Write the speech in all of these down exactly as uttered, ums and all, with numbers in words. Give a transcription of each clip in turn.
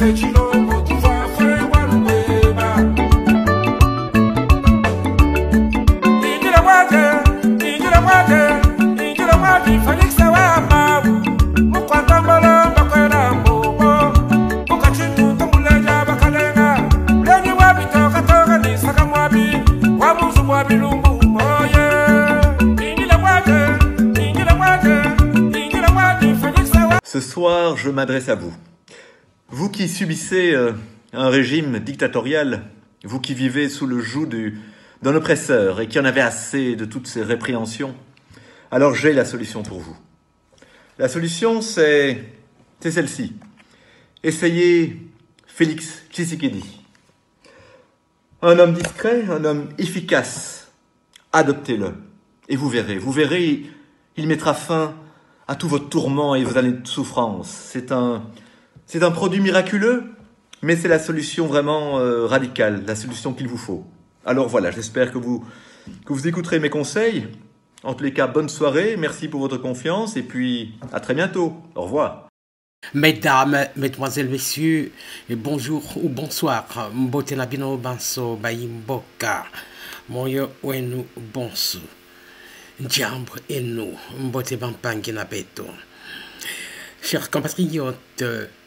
Ce soir, je m'adresse à vous. Vous qui subissez euh, un régime dictatorial, vous qui vivez sous le joug d'un oppresseur et qui en avez assez de toutes ces répréhensions, alors j'ai la solution pour vous. La solution, c'est c'est celle-ci. Essayez Félix Tshisekedi. Un homme discret, un homme efficace. Adoptez-le. Et vous verrez, vous verrez, il mettra fin à tous vos tourments et vos années de souffrance. C'est un, c'est un produit miraculeux, mais c'est la solution vraiment euh, radicale, la solution qu'il vous faut. Alors voilà, j'espère que vous, que vous écouterez mes conseils. En tous les cas, bonne soirée, merci pour votre confiance, et puis à très bientôt. Au revoir. Mesdames, mesdemoiselles, messieurs, et bonjour ou bonsoir. Mbote nabino banso bayimboka. Moyo wenu bonso. Njambre et nous, mbote bampangi na beto. Chers compatriotes,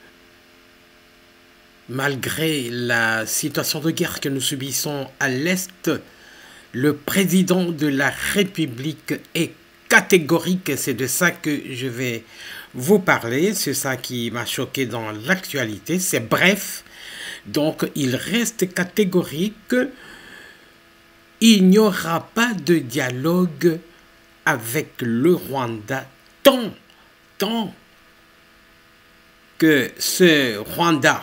malgré la situation de guerre que nous subissons à l'Est, le président de la République est catégorique. C'est de ça que je vais vous parler. C'est ça qui m'a choqué dans l'actualité. C'est bref. Donc, il reste catégorique. Il n'y aura pas de dialogue avec le Rwanda tant, tant que ce Rwanda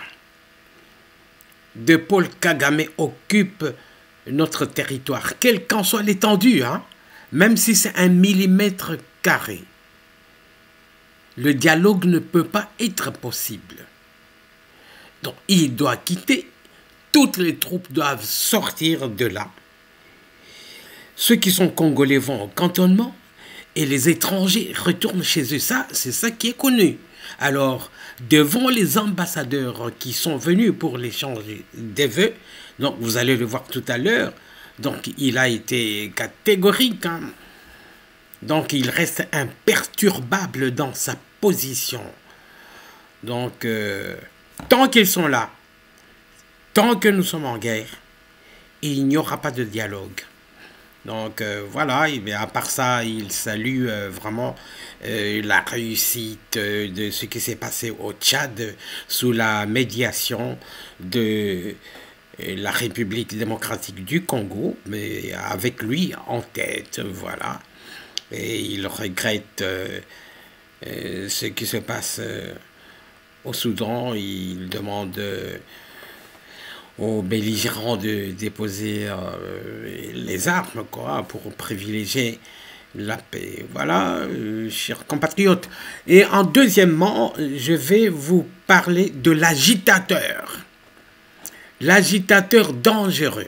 de Paul Kagame occupe notre territoire, quelle qu'en soit l'étendue, hein, même si c'est un millimètre carré. Le dialogue ne peut pas être possible. Donc, il doit quitter. Toutes les troupes doivent sortir de là. Ceux qui sont congolais vont au cantonnement et les étrangers retournent chez eux. Ça, c'est ça qui est connu. Alors, devant les ambassadeurs qui sont venus pour l'échange des vœux, donc vous allez le voir tout à l'heure, donc il a été catégorique, hein. Donc il reste imperturbable dans sa position. Donc, euh, tant qu'ils sont là, tant que nous sommes en guerre, il n'y aura pas de dialogue. Donc euh, voilà, et bien, à part ça, il salue euh, vraiment euh, la réussite euh, de ce qui s'est passé au Tchad euh, sous la médiation de euh, la République démocratique du Congo, mais avec lui en tête, voilà. Et il regrette euh, euh, ce qui se passe euh, au Soudan. Il demande euh, aux belligérants de déposer euh, les armes, quoi, pour privilégier la paix. Voilà, euh, chers compatriotes. Et en deuxièmement, je vais vous parler de l'agitateur. L'agitateur dangereux.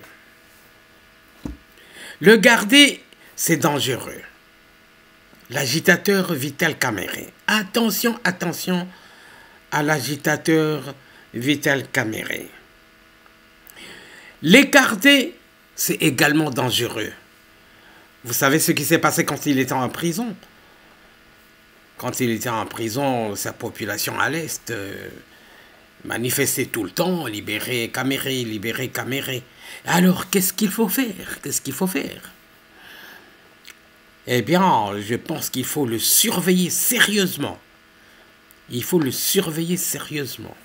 Le garder, c'est dangereux. L'agitateur Vital Kamerhe. Attention, attention à l'agitateur Vital Kamerhe. L'écarter, c'est également dangereux. Vous savez ce qui s'est passé quand il était en prison? Quand il était en prison, sa population à l'Est euh, manifestait tout le temps, libérer Kamerhe, libérer Kamerhe. Alors, qu'est-ce qu'il faut faire? Qu'est-ce qu'il faut faire? Eh bien, je pense qu'il faut le surveiller sérieusement. Il faut le surveiller sérieusement.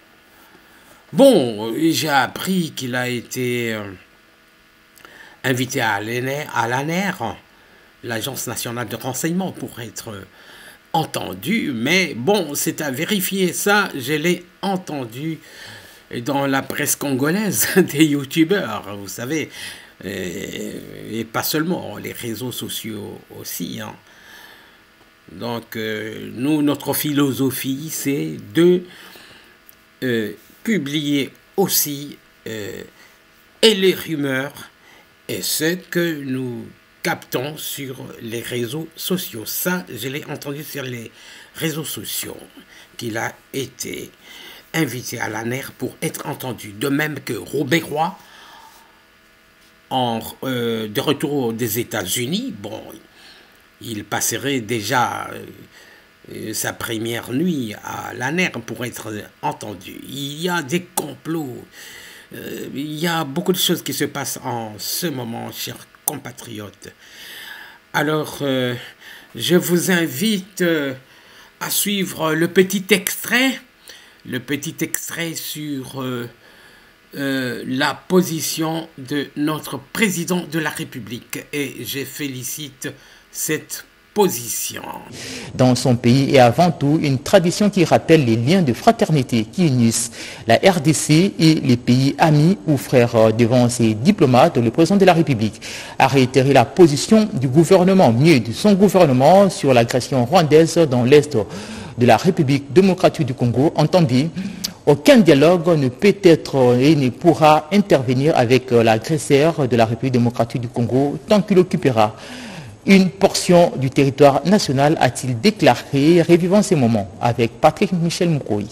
Bon, j'ai appris qu'il a été euh, invité à l'A N R, l'Agence nationale de renseignement, pour être euh, entendu. Mais bon, c'est à vérifier. Ça, je l'ai entendu dans la presse congolaise, des youtubeurs, vous savez. Et, et pas seulement, les réseaux sociaux aussi. Hein. Donc, euh, nous, notre philosophie, c'est de Euh, publier aussi euh, et les rumeurs et ce que nous captons sur les réseaux sociaux. Ça, je l'ai entendu sur les réseaux sociaux, qu'il a été invité à l'A N E R pour être entendu. De même que Robert Roy, en, euh, de retour des États-Unis, bon, il passerait déjà euh, sa première nuit à l'A N E R pour être entendu. Il y a des complots, euh, il y a beaucoup de choses qui se passent en ce moment, chers compatriotes. Alors, euh, je vous invite euh, à suivre le petit extrait, le petit extrait sur euh, euh, la position de notre président de la République. Et je félicite cette position. Dans son pays est avant tout une tradition qui rappelle les liens de fraternité qui unissent la R D C et les pays amis ou frères. Devant ces diplomates, le président de la République a réitéré la position du gouvernement, mieux de son gouvernement, sur l'agression rwandaise dans l'est de la République démocratique du Congo. Entendez, aucun dialogue ne peut être et ne pourra intervenir avec l'agresseur de la République démocratique du Congo tant qu'il occupera une portion du territoire national, a-t-il déclaré, revivant ces moments avec Patrick Michel Moukoui.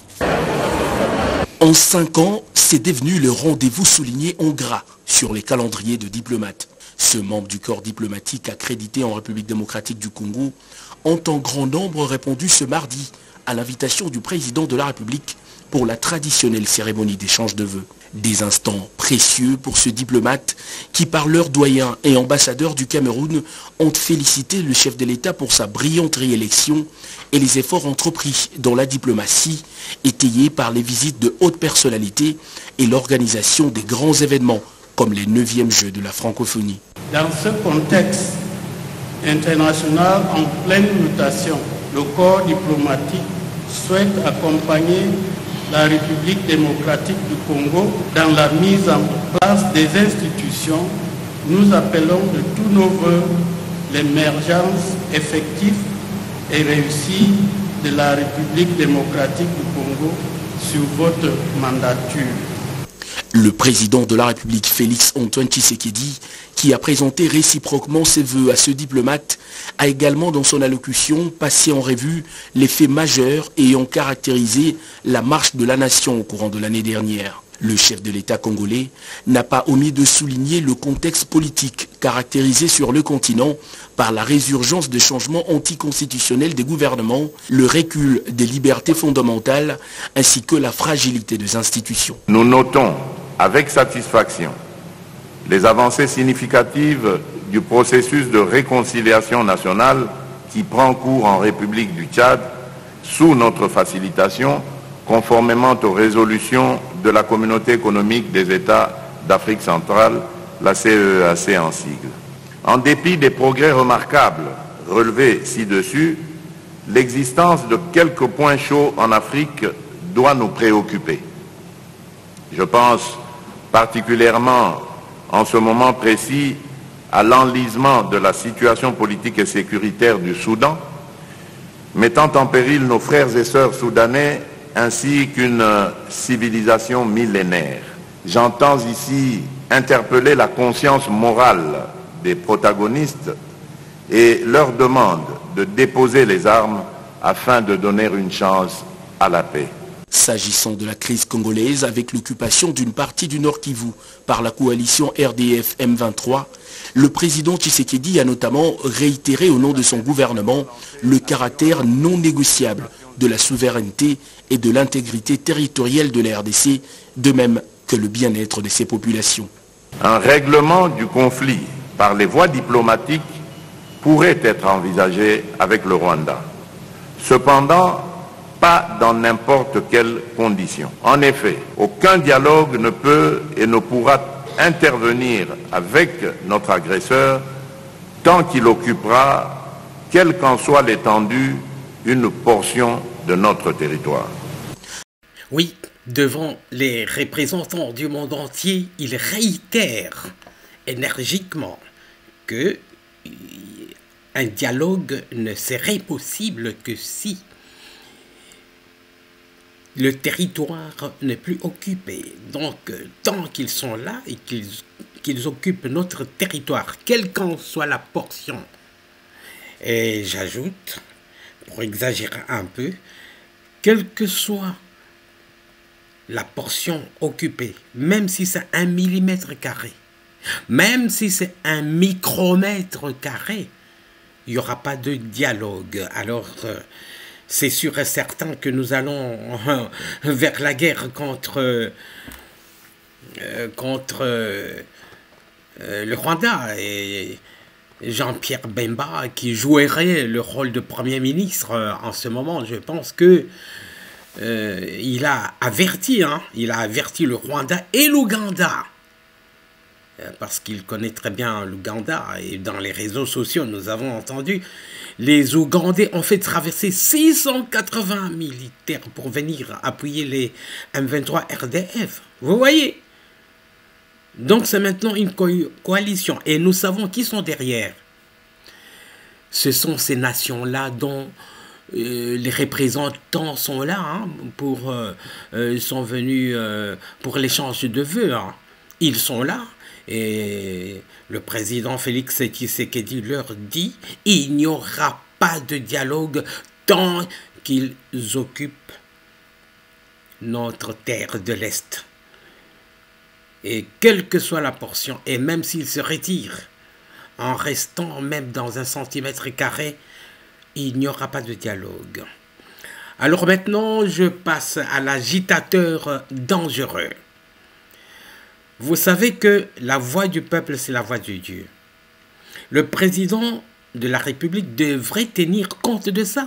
En cinq ans, c'est devenu le rendez-vous souligné en gras sur les calendriers de diplomates. Ce membre du corps diplomatique accrédité en République démocratique du Congo ont en grand nombre répondu ce mardi à l'invitation du président de la République pour la traditionnelle cérémonie d'échange de vœux. Des instants précieux pour ce diplomate qui, par leur doyen et ambassadeur du Cameroun, ont félicité le chef de l'État pour sa brillante réélection et les efforts entrepris dans la diplomatie, étayés par les visites de hautes personnalités et l'organisation des grands événements comme les neuvièmes Jeux de la francophonie. Dans ce contexte international en pleine mutation, le corps diplomatique souhaite accompagner la République démocratique du Congo dans la mise en place des institutions. Nous appelons de tous nos voeux l'émergence effective et réussie de la République démocratique du Congo sur votre mandature. Le président de la République, Félix Antoine Tshisekedi, qui a présenté réciproquement ses vœux à ce diplomate, a également dans son allocution passé en revue les faits majeurs ayant caractérisé la marche de la nation au courant de l'année dernière. Le chef de l'État congolais n'a pas omis de souligner le contexte politique caractérisé sur le continent par la résurgence de changements anticonstitutionnels des gouvernements, le recul des libertés fondamentales ainsi que la fragilité des institutions. Nous notons avec satisfaction les avancées significatives du processus de réconciliation nationale qui prend cours en République du Tchad sous notre facilitation, conformément aux résolutions de la Communauté économique des États d'Afrique centrale, la C E E A C en sigle. En dépit des progrès remarquables relevés ci-dessus, l'existence de quelques points chauds en Afrique doit nous préoccuper. Je pense particulièrement en ce moment précis à l'enlisement de la situation politique et sécuritaire du Soudan, mettant en péril nos frères et sœurs soudanais ainsi qu'une civilisation millénaire. J'entends ici interpeller la conscience morale des protagonistes et leur demande de déposer les armes afin de donner une chance à la paix. S'agissant de la crise congolaise avec l'occupation d'une partie du Nord Kivu par la coalition R D F M vingt-trois, le président Tshisekedi a notamment réitéré au nom de son gouvernement le caractère non négociable de la souveraineté et de l'intégrité territoriale de la R D C, de même que le bien-être de ses populations. Un règlement du conflit par les voies diplomatiques pourrait être envisagé avec le Rwanda. Cependant, pas dans n'importe quelles conditions. En effet, aucun dialogue ne peut et ne pourra intervenir avec notre agresseur tant qu'il occupera, quelle qu'en soit l'étendue, une portion de notre territoire. Oui, devant les représentants du monde entier, il réitère énergiquement que un dialogue ne serait possible que si le territoire n'est plus occupé. Donc, tant qu'ils sont là et qu'ils qu'ils occupent notre territoire, quelle qu'en soit la portion. Et j'ajoute, pour exagérer un peu, quelle que soit la portion occupée, même si c'est un millimètre carré, même si c'est un micromètre carré, il n'y aura pas de dialogue. Alors, euh, c'est sûr et certain que nous allons euh, vers la guerre contre, euh, contre euh, le Rwanda. Et Jean-Pierre Bemba, qui jouerait le rôle de Premier ministre euh, en ce moment, je pense que euh, il a averti, hein, il a averti le Rwanda et l'Ouganda, euh, parce qu'il connaît très bien l'Ouganda, et dans les réseaux sociaux, nous avons entendu, les Ougandais ont fait traverser six cent quatre-vingts militaires pour venir appuyer les M vingt-trois R D F. Vous voyez? Donc c'est maintenant une co coalition, et nous savons qui sont derrière. Ce sont ces nations-là dont euh, les représentants sont là, hein, pour, euh, euh, sont venus euh, pour l'échange de vœux. Hein. Ils sont là, et le président Félix Tshisekedi leur dit « il n'y aura pas de dialogue tant qu'ils occupent notre terre de l'Est. » Et quelle que soit la portion, et même s'ils se retirent, en restant même dans un centimètre carré, il n'y aura pas de dialogue. Alors maintenant, je passe à l'agitateur dangereux. Vous savez que la voix du peuple, c'est la voix de Dieu. Le président de la République devrait tenir compte de ça.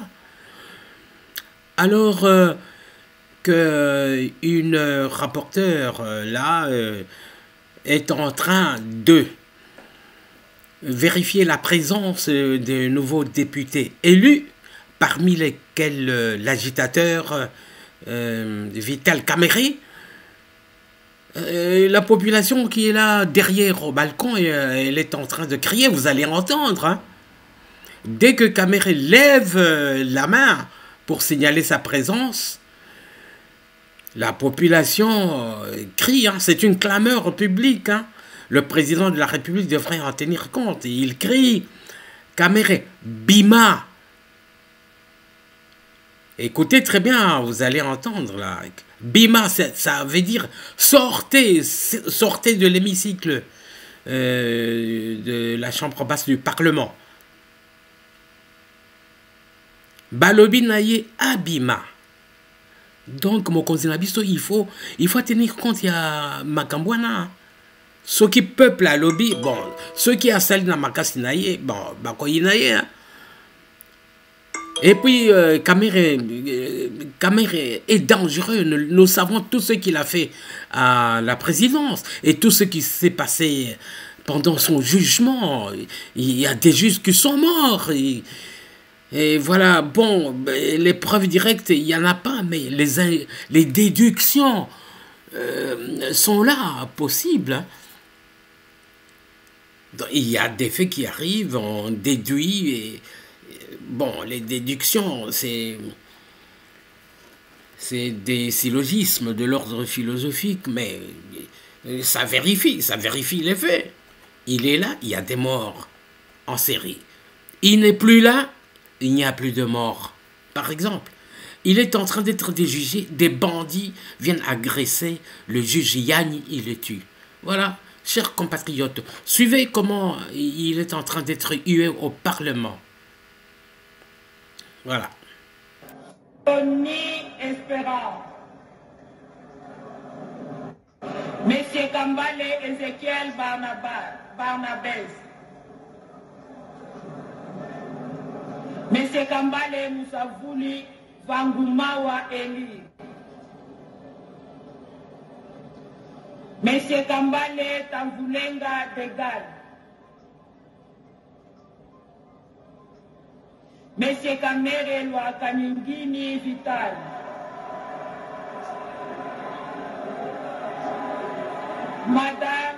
Alors euh, qu'une rapporteure, euh, là, euh, est en train de vérifier la présence de nouveaux députés élus, parmi lesquels euh, l'agitateur euh, Vital Kamerhe. Euh, la population qui est là derrière au balcon, et, euh, elle est en train de crier, vous allez entendre. Hein. Dès que Kamerhe lève euh, la main pour signaler sa présence, la population euh, crie, hein, c'est une clameur publique. Hein. Le président de la République devrait en tenir compte. Et il crie, Kamerhe, Bima. Écoutez très bien, vous allez entendre là. Bima, ça veut dire sortez, sortez de l'hémicycle euh, de la chambre basse du Parlement. Balobi naye abima. Donc, mon cousin Abisto, il faut, il faut tenir compte, il y a Makambouana. Ceux qui peuplent à lobby, bon, ceux qui installent dans Makasi naye, bon, Bakoyi naye, hein. Et puis, euh, Kamerhe, euh, Kamerhe est dangereux. Nous, nous savons tout ce qu'il a fait à la présidence et tout ce qui s'est passé pendant son jugement. Il y a des juges qui sont morts. Et, et voilà, bon, les preuves directes, il n'y en a pas, mais les, les déductions euh, sont là, possibles. Hein. Donc, il y a des faits qui arrivent, on déduit et... Bon, les déductions, c'est c'est des syllogismes de l'ordre philosophique, mais ça vérifie, ça vérifie les faits. Il est là, il y a des morts en série. Il n'est plus là, il n'y a plus de morts. Par exemple, il est en train d'être déjugé, des bandits viennent agresser le juge Yanni, il le tue. Voilà, chers compatriotes, suivez comment il est en train d'être hué au Parlement. Voilà. Ni espérance. Monsieur Kambale Ezekiel Barnabès. Monsieur Kambale Musavuli Vangumawa Eli. Monsieur Kambale Tambulenga Degal. Monsieur Kamerhe Lwakaningini Vital. Madame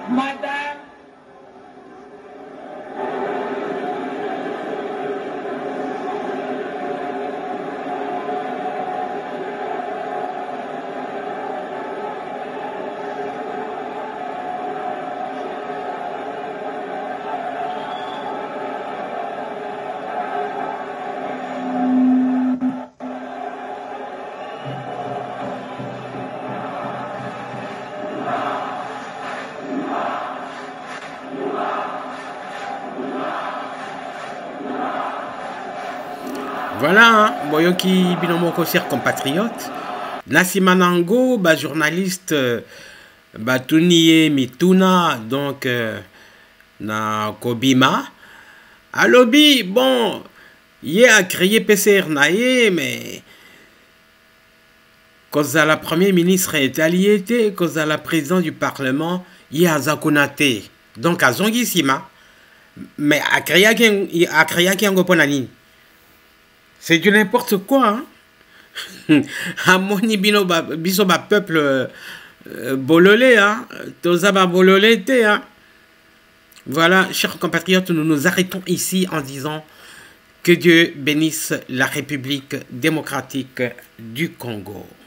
Madame Voilà, hein, boyoki binomoko cher compatriote. Nasimanango, bah, journaliste, euh, bah, Tuniye Mituna, donc, euh, na Kobima. Alobi, bon, il a créé P C R naye, mais, cause à la première ministre est alliée, cause à la présidente du Parlement, il a Zakonate. Donc, à Zongisima, mais à créer un goponani. C'est du n'importe quoi. Hein? À mon biso ba peuple euh, bololé, hein? Tozaba bololé, hein? Voilà, chers compatriotes, nous nous arrêtons ici en disant que Dieu bénisse la République démocratique du Congo.